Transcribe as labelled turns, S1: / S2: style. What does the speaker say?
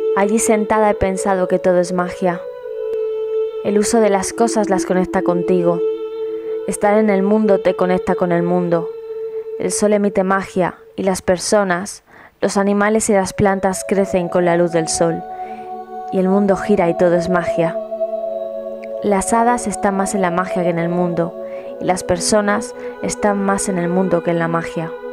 S1: Allí sentada he pensado que todo es magia. El uso de las cosas las conecta contigo. Estar en el mundo te conecta con el mundo. El sol emite magia y las personas, los animales y las plantas crecen con la luz del sol. Y el mundo gira y todo es magia. Las hadas están más en la magia que en el mundo y las personas están más en el mundo que en la magia.